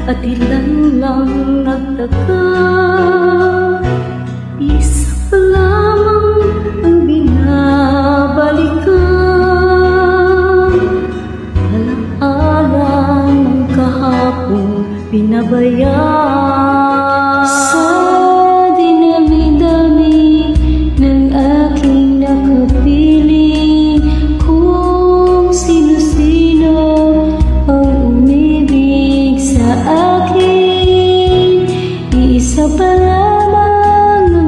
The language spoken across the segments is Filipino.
at ilan lang nagtaka. Isa pa lamang ang binabalikan, alaala ng kahapong pinabayaan. Sa dinami-dami ng aking nakapiling, kung sino-sino ang umibig sa akin, iisa pa lamang ang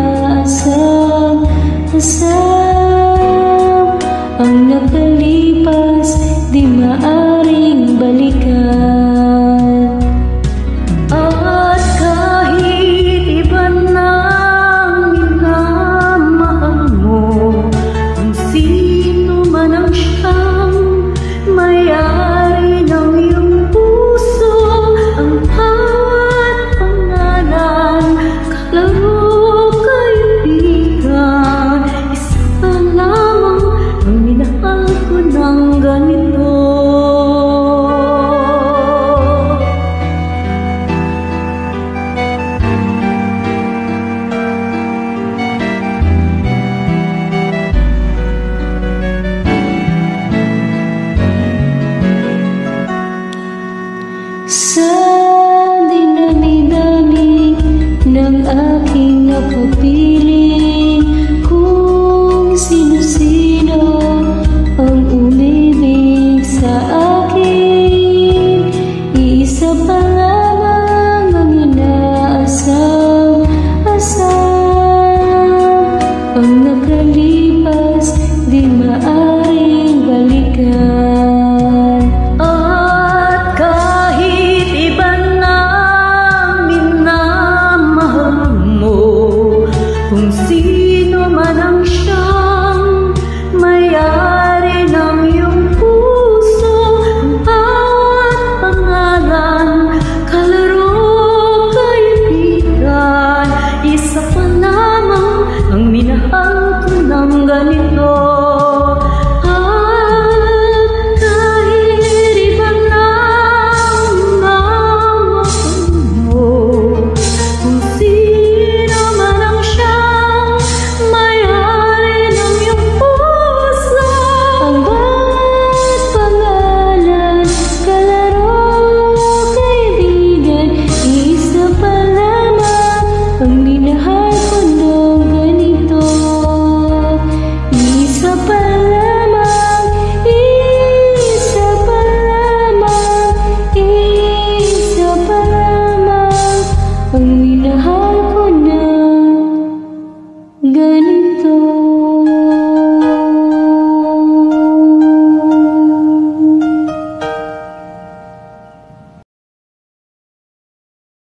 inaasam-asam. Ang nakalipas di maaring balikan. At kahit iba nang minamahal mo, kung sino man ang siyang may-ari ng iyong puso, ang bawat pangalan, kalaro, kaibigan, isa pa lamang ang minahal ko ng ganito. Sa dinami-dami ng aking nakapiling, kung sino-sino ang umibig sa akin, iisa pa lamang ang inaasam-asam. Ang nakalipas di maaring balikan. Kung